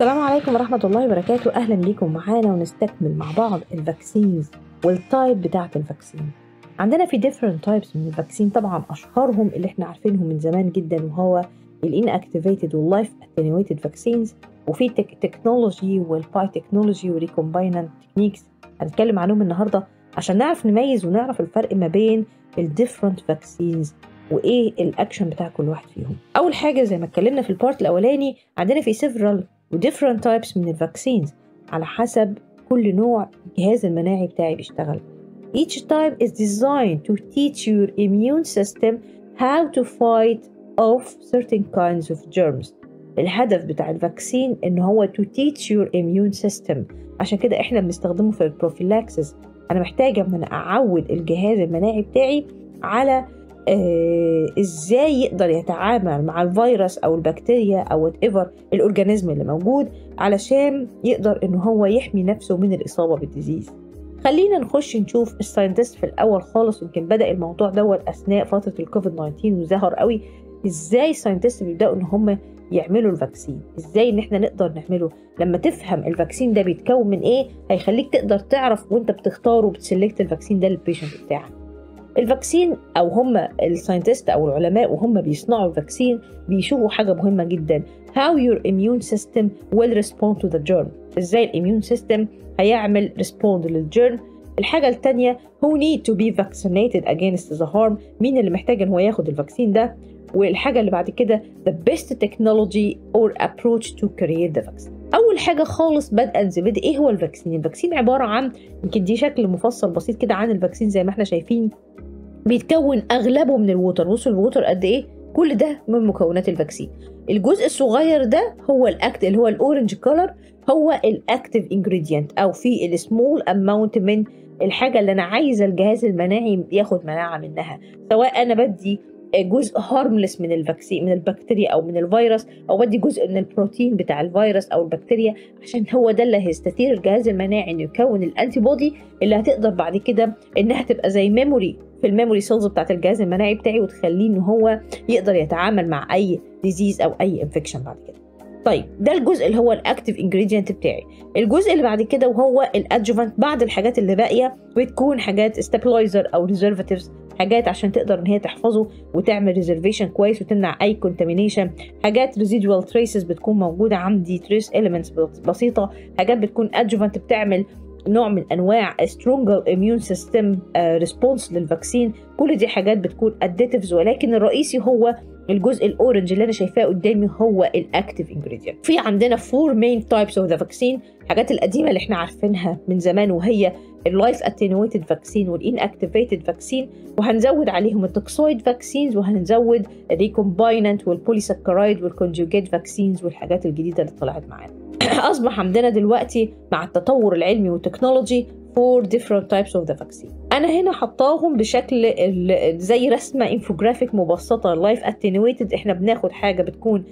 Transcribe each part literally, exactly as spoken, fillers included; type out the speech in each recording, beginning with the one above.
السلام عليكم ورحمة الله وبركاته. أهلا بيكم معانا ونستكمل مع بعض الفاكسينز والتايب بتاعة الفاكسين. عندنا في different types من الفاكسين، طبعا أشهرهم اللي احنا عارفينهم من زمان جدا وهو ال inactivated وال life attenuated vaccines، وفي تكنولوجي والباي تكنولوجي وريكومبايننت تكنيكس هنتكلم عنهم النهاردة عشان نعرف نميز ونعرف الفرق ما بين ال different vaccines وإيه الأكشن بتاع كل واحد فيهم. أول حاجة زي ما اتكلمنا في البارت الأولاني، عندنا في several و different types من الفاكسينز على حسب كل نوع الجهاز المناعي بتاعي بيشتغل. Each type is designed to teach your immune system how to fight off certain kinds of germs. الهدف بتاع الفاكسين إن هو to teach your immune system، عشان كده إحنا بنستخدمه في البروفيلاكسس. أنا محتاجة إن أنا أعود الجهاز المناعي بتاعي على آه ازاي يقدر يتعامل مع الفيروس او البكتيريا او whatever الاورجانيزم اللي موجود، علشان يقدر ان هو يحمي نفسه من الاصابه بالديزيز. خلينا نخش نشوف الساينتست في الاول خالص. يمكن بدا الموضوع دوت اثناء فتره الكوفيد تسعة عشر وظهر قوي ازاي الساينتست بيبداوا ان هم يعملوا الفاكسين، ازاي ان احنا نقدر نعمله. لما تفهم الفاكسين ده بيتكون من ايه هيخليك تقدر تعرف وانت بتختاره وبتسلكت الفاكسين ده للبيشنت بتاعك. الفاكسين او هم الساينتست او العلماء وهم بيصنعوا الفاكسين بيشوفوا حاجه مهمه جدا، how your immune system will respond to the germ. ازاي الاميون سيستم هيعمل respond للجيرم. الحاجه الثانيه who need to be vaccinated against the harm، مين اللي محتاج ان هو ياخد الفاكسين ده. والحاجه اللي بعد كده the best technology or approach to create the vaccine. اول حاجه خالص بدءا زبد ايه هو الفاكسين؟ الفاكسين عباره عن، يمكن دي شكل مفصل بسيط كده عن الفاكسين زي ما احنا شايفين، بيتكون اغلبه من الووتر. بصوا الووتر قد ايه، كل ده من مكونات الفاكسين. الجزء الصغير ده هو الاكت اللي هو الاورنج كولر، هو الاكتيف انجريدينت او في السمول اماونت من الحاجه اللي انا عايزه الجهاز المناعي ياخد مناعه منها، سواء انا بدي جزء هارملس من الفاكسين من البكتيريا او من الفيروس، او بدي جزء من البروتين بتاع الفيروس او البكتيريا، عشان هو ده اللي هيستثير الجهاز المناعي انه يكون الانتي بودي اللي هتقدر بعد كده انها تبقى زي ميموري في الميموري سيلز بتاعت الجهاز المناعي بتاعي، وتخليه ان هو يقدر يتعامل مع اي ديزيز او اي انفكشن بعد كده. طيب ده الجزء اللي هو الاكتيف انجريدينت بتاعي. الجزء اللي بعد كده وهو الادجوفانت، بعض الحاجات اللي باقيه بتكون حاجات ستابلايزر او ريزرفاتيفز، حاجات عشان تقدر ان هي تحفظه وتعمل ريزرفيشن كويس وتمنع اي كونتامينيشن. حاجات ريزيدوال تريسز بتكون موجوده عندي، تريس اليمنتس بسيطه. حاجات بتكون ادجوفانت بتعمل نوع من انواع stronger immune system response للفاكسين. كل دي حاجات بتكون additives، ولكن الرئيسي هو الجزء الاورنج اللي انا شايفاه قدامي هو الاكتيف انجريدينت. في عندنا four main types of the vaccine، الحاجات القديمه اللي احنا عارفينها من زمان وهي اللايف اتينويتد فاكسين والانكتيفيتد فاكسين، وهنزود عليهم التوكسويد فاكسينز، وهنزود الريكومبايننت والبوليساكرايد والكونجوجيت فاكسينز والحاجات الجديده اللي طلعت معانا. اصبح عندنا دلوقتي مع التطور العلمي والتكنولوجي four different types of the vaccine. انا هنا حطاهم بشكل زي رسمه انفوجرافيك مبسطه. لايف اتينويتد احنا بناخد حاجه بتكون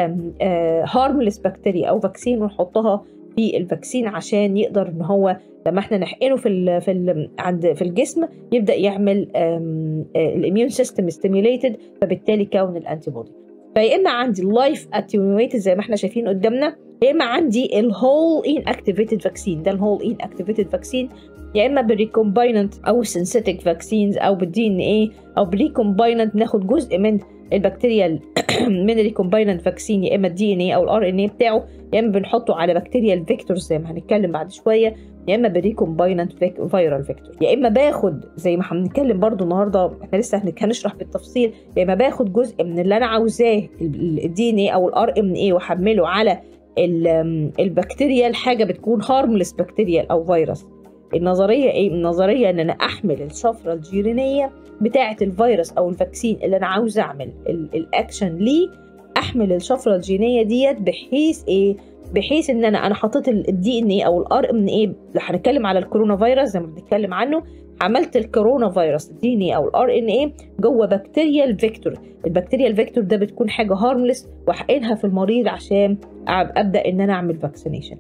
هارملس بكتيريا او فاكسين ونحطها في الفاكسين عشان يقدر ان هو لما احنا نحقنه في ال في ال عند في الجسم يبدا يعمل الاميون سيستم ستيميوليتد، فبالتالي كون الانتي بودي. فيا اما عندي اللايف اتينويتد زي ما احنا شايفين قدامنا، يا اما عندي الهول ان اكتيفيتد فاكسين، ده الهول ان اكتيفيتد فاكسين، يا اما بالريكومبايننت او سينثيتك فاكسينز او بالدي ان اي او بالريكومبايننت ناخد جزء من البكتيريا من الريكومبايننت فاكسين، يا اما الدي ان اي او الار ان اي بتاعه، يا اما بنحطه على بكتيريا الفيكتورز زي ما هنتكلم بعد شويه، يا اما بالريكومبايننت فيرال فيكتور، يا اما باخد زي ما هنتكلم برضو النهارده احنا لسه هنشرح بالتفصيل، يا اما باخد جزء من اللي انا عاوزاه الدي ان اي او الار ان اي واحمله على البكتيريا، الحاجه بتكون هارملس بكتيريا او فيروس. النظريه ايه؟ النظريه ان انا احمل الشفره الجينيه بتاعه الفيروس او الفاكسين اللي انا عاوز اعمل الاكشن ليه، احمل الشفره الجينيه ديت بحيث ايه؟ بحيث ان انا انا حطيت الدي ان اي او الار ان اي اللي هنتكلم على الكورونا فيروس زي ما بنتكلم عنه، عملت الكورونا فيروس الدي ان اي او الار ان اي جوه بكتيريا الفيكتور. البكتيريا الفيكتور ده بتكون حاجه هارملس، واحقنها في المريض عشان ابدا ان انا اعمل فاكسينيشن.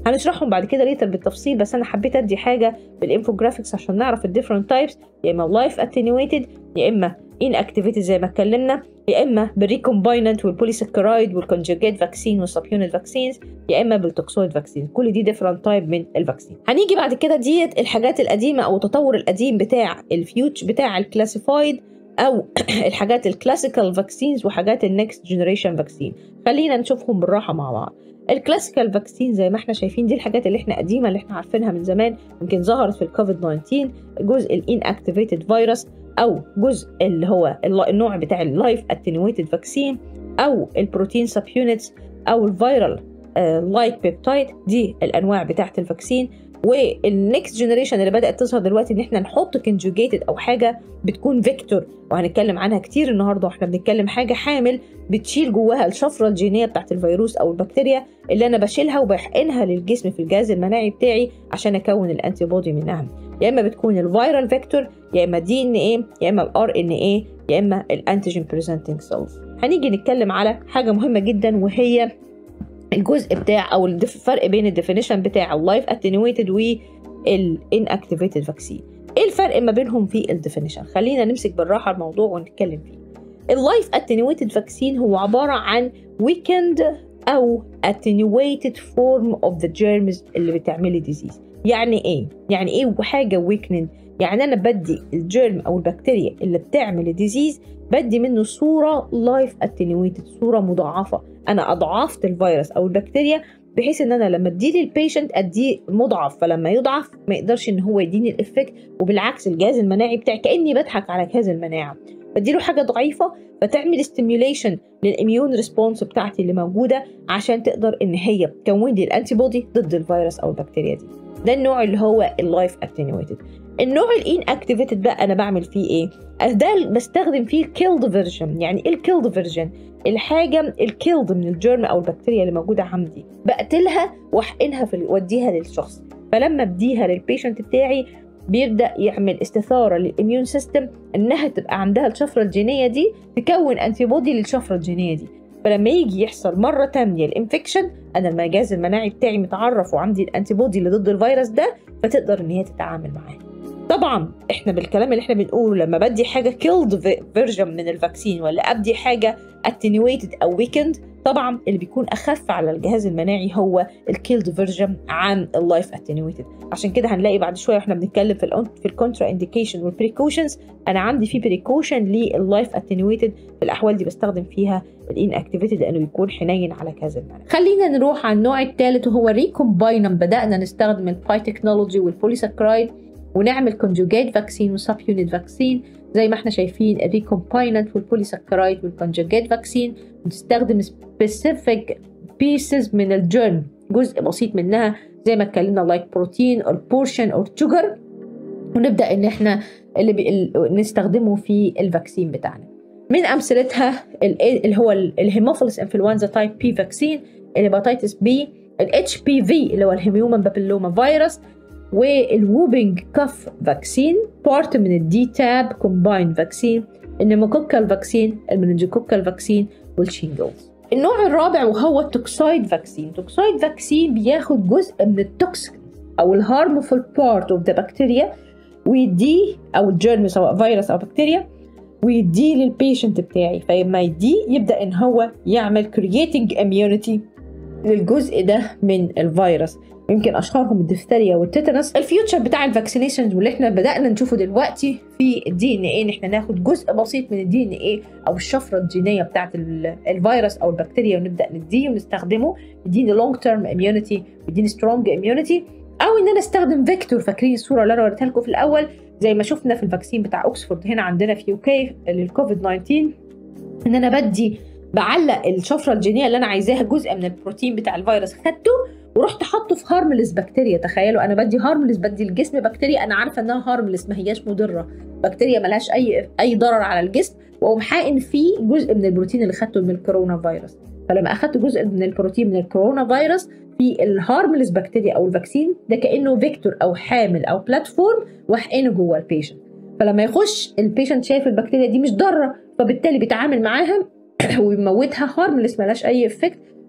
هنشرحهم بعد كده ليتر بالتفصيل، بس انا حبيت ادي حاجه بالانفوجرافيكس عشان نعرف الديفرنت تايبس، يا اما لايف اتنيويتد، يا اما ان اكتيفيتد زي ما اتكلمنا، يا اما بالريكومبايننت والبوليساكرايد والكونجوجيت فاكسين والسب يونت فاكسينز، يا اما بالتوكسويد فاكسين. كل دي ديفرنت تايب من الفاكسين. هنيجي بعد كده ديت الحاجات القديمه او التطور القديم بتاع الفيوتش بتاع الكلاسيفايد او الحاجات الكلاسيكال فاكسينز وحاجات النكست جنريشن فاكسين. خلينا نشوفهم بالراحه مع بعض. الكلاسيكال فاكسين زي ما احنا شايفين دي الحاجات اللي احنا قديمه اللي احنا عارفينها من زمان، يمكن ظهرت في الكوفيد تسعة عشر، جزء الان اكتيفيتد فيروس او جزء اللي هو النوع بتاع اللايف اتنيويتد فاكسين او البروتين سب يونتس او الفيرال لايك بيبتايد. دي الانواع بتاعه الفاكسين. والنكست جنريشن اللي بدات تظهر دلوقتي ان احنا نحط كونجوجيتد او حاجه بتكون فيكتور، وهنتكلم عنها كتير النهارده واحنا بنتكلم حاجه حامل بتشيل جواها الشفره الجينيه بتاعت الفيروس او البكتيريا اللي انا بشيلها وبحقنها للجسم في الجهاز المناعي بتاعي عشان اكون الانتي بودي منها. يا اما بتكون الفيرال فيكتور، يا اما دي ان ايه، يا اما الار ان ايه، يا اما الانتيجين بريزنتنج سيلز. هنيجي نتكلم على حاجه مهمه جدا وهي الجزء بتاع او الفرق بين الديفينيشن بتاع اللايف اتنيويتد والانكتيفيتد فاكسين. ايه الفرق ما بينهم في الديفينيشن؟ خلينا نمسك بالراحه الموضوع ونتكلم فيه. اللايف اتنيويتد فاكسين هو عباره عن weakened او attenuated form of the germs اللي بتعمل ديزيز. يعني ايه؟ يعني ايه حاجه weakened؟ يعني انا بدي الجيرم او البكتيريا اللي بتعمل ديزيز بدي منه صوره لايف اتنيويتد، صوره مضاعفه. انا اضعفت الفيروس او البكتيريا بحيث ان انا لما اديه للبيشنت اديه مضاعف، فلما يضعف ما يقدرش ان هو يديني الافكت، وبالعكس الجهاز المناعي بتاعي كاني بضحك على جهاز المناعه، بديله حاجه ضعيفه فتعمل ستيميوليشن للاميون ريسبونس بتاعتي اللي موجوده عشان تقدر ان هي تكون لي الانتي بودي ضد الفيروس او البكتيريا دي. ده النوع اللي هو اللايف اتنيويتد. النوع الان اكتيفيتد بقى انا بعمل فيه ايه؟ ده بستخدم فيه الكيلد فيرجن. يعني ايه الكيلد فيرجن؟ الحاجه الكيلد من الجيرم او البكتيريا اللي موجوده عندي بقتلها واحقنها في واديها للشخص. فلما بديها للبيشنت بتاعي بيبدا يعمل استثاره للاميون سيستم انها تبقى عندها الشفره الجينيه دي تكون انتي بودي للشفره الجينيه دي، فلما يجي يحصل مره ثانيه الانفكشن انا الجهاز المناعي بتاعي متعرف وعندي الانتي بودي اللي ضد الفيروس ده، فتقدر ان هي تتعامل معاه. طبعا احنا بالكلام اللي احنا بنقوله لما بدي حاجه كيلد فيرجن من الفاكسين ولا ابدي حاجه اتنيويتد او ويكند، طبعا اللي بيكون اخف على الجهاز المناعي هو الكيلد فيرجن عن اللايف اتنيويتد. عشان كده هنلاقي بعد شويه واحنا بنتكلم في ال في الكونترا انديكيشن والبريكوشنز انا عندي في بريكوشن لللايف اتنيويتد. في الاحوال دي بستخدم فيها الان اكتيفيتد لانه يكون حنين على جهاز المناعه. خلينا نروح على النوع الثالث وهو ريكومباينم. بدانا نستخدم الباي تكنولوجي والبوليساكرايد ونعمل كونجوجيت فاكسين وسب يونت فاكسين زي ما احنا شايفين الريكومبايننت والبوليساكرايد والكونجوجيت فاكسين، ونستخدم سبيسيفيك بيسز من الجيرم، جزء بسيط منها زي ما اتكلمنا لايك بروتين او بورشن او شوجر، ونبدا ان احنا اللي, بي... اللي نستخدمه في الفاكسين بتاعنا. من امثلتها اللي هو الهيموفيلس انفلونزا تايب بي فاكسين، الهيباتيتس بي، الاتش بي في اللي هو الهيومن بابيلوما فيروس، والووبينج كاف فاكسين، بارت من الدي تاب كومباين فاكسين، النيموكوكال فاكسين، المننجوكوكال فاكسين، والشينجلز. النوع الرابع وهو التوكسويد فاكسين. توكسويد فاكسين بياخد جزء من التوكسين او الهارمفول بارت اوف ذا بكتيريا ويديه، او الجيرم سواء فيروس او بكتيريا، ويديه للبيشنت بتاعي، فلما يديه يبدا ان هو يعمل كرييتنج اميونيتي للجزء ده من الفيروس. يمكن اشهرهم الدفتريا والتيتانس. الفيوتشر بتاع الفاكسينيشنز واللي احنا بدانا نشوفه دلوقتي في الدي ان ايه ان احنا ناخد جزء بسيط من الدي ان ايه او الشفره الجينيه بتاعه الفيروس او البكتيريا ونبدا نديه ونستخدمه يديني لونج تيرم اميونيتي ويديني سترونج اميونيتي، او ان انا استخدم فيكتور. فاكرين الصوره اللي انا وريتها لكم في الاول زي ما شفنا في الفاكسين بتاع اوكسفورد هنا عندنا في يوكي للكوفيد تسعة عشر، ان انا بدي بعلق الشفره الجينيه اللي انا عايزاها جزء من البروتين بتاع الفيروس خدته ورحت حاطه في هارملس بكتيريا. تخيلوا انا بدي هارملس، بدي الجسم بكتيريا انا عارفه انها هارملس ما هياش مضره، بكتيريا ملهاش اي اي ضرر على الجسم، واقوم حاقن فيه جزء من البروتين اللي خدته من الكورونا فيروس. فلما اخدت جزء من البروتين من الكورونا فيروس في الهارملس بكتيريا او الفاكسين ده كانه فيكتور او حامل او بلاتفورم واحقنه جوه البيشنت، فلما يخش البيشنت شايف البكتيريا دي مش ضاره فبالتالي بيتعامل معاها ويموتها هارملس ملهاش اي افكت،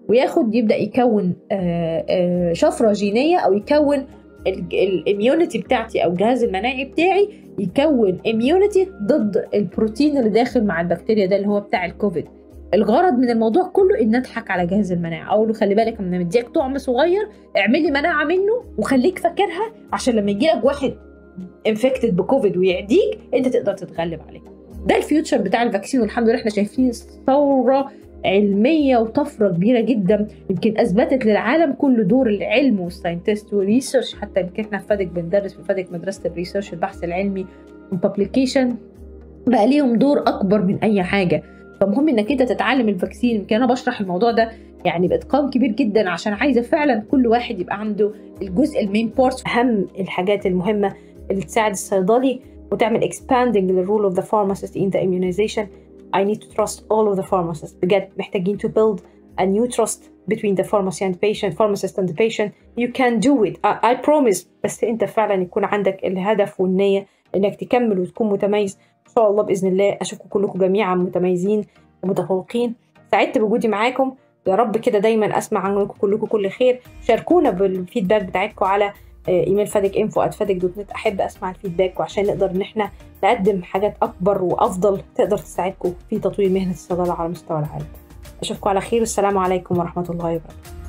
وياخد يبدا يكون شفره جينيه او يكون الاميونيتي بتاعتي او الجهاز المناعي بتاعي يكون اميونيتي ضد البروتين اللي داخل مع البكتيريا ده اللي هو بتاع الكوفيد. الغرض من الموضوع كله ان اضحك على جهاز المناعه، اقول له خلي بالك انا مديك طعم صغير اعمل لي مناعه منه وخليك فاكرها عشان لما يجي لك واحد انفكتد بكوفيد ويعديك انت تقدر تتغلب عليه. ده الفيوتشر بتاع الفاكسين، والحمد لله احنا شايفين ثوره علميه وطفره كبيره جدا يمكن اثبتت للعالم كله دور العلم والساينتست والريسيرش. حتى يمكن احنا في فادك بندرس في فادك مدرسه الريسيرش البحث العلمي والببليكيشن بقى ليهم دور اكبر من اي حاجه. فمهم انك انت تتعلم الفاكسين. يمكن انا بشرح الموضوع ده يعني باتقان كبير جدا عشان عايزه فعلا كل واحد يبقى عنده الجزء المين بارت، اهم الحاجات المهمه اللي تساعد الصيدلي وتعمل expanding the role of the pharmacist in the immunization. I need to trust all of the pharmacists. بجد محتاجين to build a new trust between the pharmacy and patient, pharmacist and the patient. You can do it. I, I promise. بس انت فعلا يكون عندك الهدف والنية انك تكمل وتكون متميز. ان شاء الله باذن الله اشوفكم كلكم جميعا متميزين ومتفوقين. سعدت بوجودي معاكم، يا رب كده دايما اسمع عنكم كلكم كل خير. شاركونا بالفيدباك بتاعتكم على ايميل فادك انفو ات فادك دوت نت. احب اسمع الفيدباك وعشان نقدر ان احنا نقدم حاجات اكبر وافضل تقدر تساعدكم في تطوير مهنه الصيدله على مستوى العالم. اشوفكم على خير والسلام عليكم ورحمه الله وبركاته.